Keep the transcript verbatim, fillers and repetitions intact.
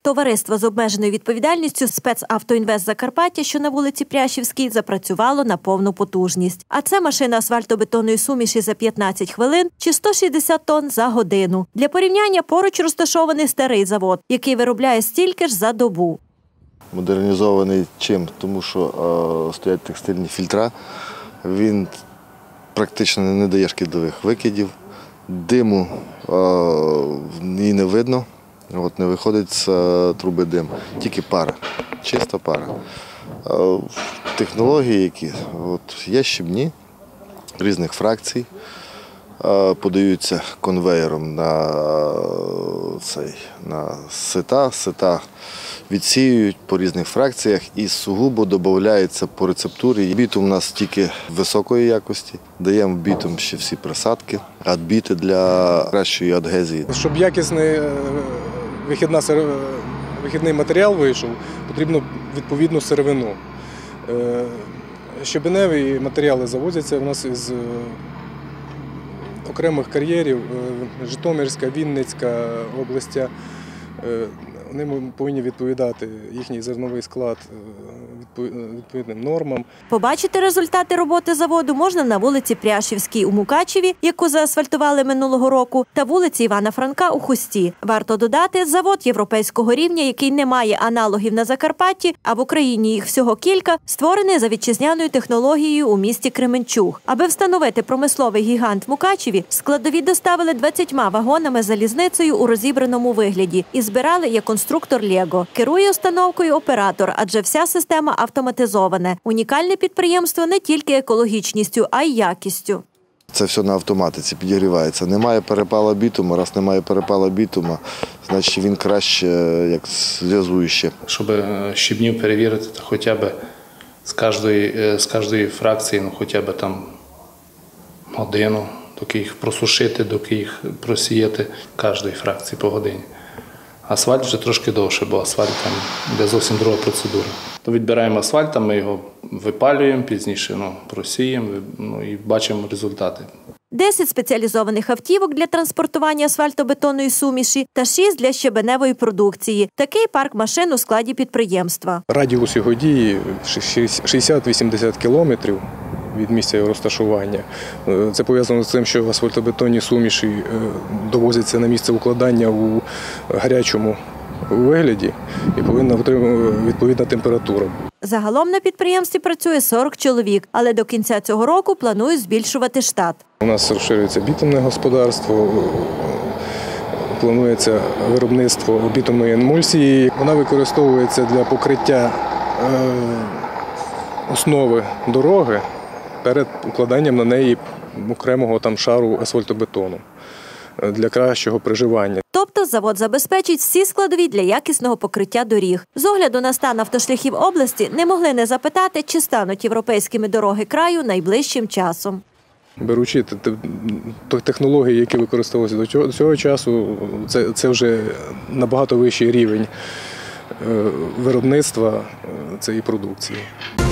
Товариство з обмеженою відповідальністю «Спецавтоінвест Закарпаття», що на вулиці Прящівській, запрацювало на повну потужність. А це машина асфальтобетонної суміші за п'ятнадцять хвилин чи сто шістдесят тонн за годину. Для порівняння поруч розташований старий завод, який виробляє стільки ж за добу. Модернізований чим? Тому що е, стоять текстильні фільтра, він практично не дає шкідливих викидів, диму е, і не видно. От не виходить з труби дим, тільки пара, чиста пара. Технології які? От є щебні різних фракцій, подаються конвеєром на, цей, на сита, сита відсіюють по різних фракціях і сугубо додається по рецептурі. Бітум у нас тільки високої якості, даємо бітум ще всі присадки, адбіти для кращої адгезії. Щоб якісний Вихідна, вихідний матеріал вийшов, потрібно відповідну сировину. Щебеневі матеріали завозяться у нас із окремих кар'єрів, Житомирська, Вінницька областя. Вони повинні відповідати, їхній зерновий склад відповідним нормам. Побачити результати роботи заводу можна на вулиці Прящівській у Мукачеві, яку заасфальтували минулого року, та вулиці Івана Франка у Хусті. Варто додати, завод європейського рівня, який не має аналогів на Закарпатті, а в Україні їх всього кілька, створений за вітчизняною технологією у місті Кременчуг. Аби встановити промисловий гігант в Мукачеві, складові доставили двадцятьма вагонами залізницею у розібраному вигляді і збирали як конструктор Лего. Керує установкою оператор, адже вся система автоматизована. Унікальне підприємство не тільки екологічністю, а й якістю. Це все на автоматиці підігрівається. Немає перепала бітуму, раз немає перепала бітуму, значить він краще як зв'язуюче. Щоб щебнів перевірити, то хоча б з кожної, з кожної фракції, ну хоча б там годину, доки їх просушити, доки їх просіяти, кожної фракції по годині. Асфальт вже трошки довше, бо асфальт там йде зовсім друга процедура. То відбираємо асфальт, ми його випалюємо, пізніше ну, просіємо ну, і бачимо результати. Десять спеціалізованих автівок для транспортування асфальтобетонної суміші та шість для щебеневої продукції. Такий парк машин у складі підприємства. Радіус його дії шістдесят-вісімдесят кілометрів від місця його розташування. Це пов'язано з тим, що асфальтобетонні суміші довозяться на місце укладання у гарячому вигляді і повинна бути відповідна температура. Загалом на підприємстві працює сорок чоловік, але до кінця цього року планують збільшувати штат. У нас розширюється бітумне господарство, планується виробництво бітумної емульсії. Вона використовується для покриття основи дороги перед укладанням на неї окремого там шару асфальтобетону для кращого приживання. Тобто завод забезпечить всі складові для якісного покриття доріг. З огляду на стан автошляхів області не могли не запитати, чи стануть європейськими дороги краю найближчим часом. Беручи технології, які використовувалися до цього часу, це, це вже набагато вищий рівень виробництва цієї продукції.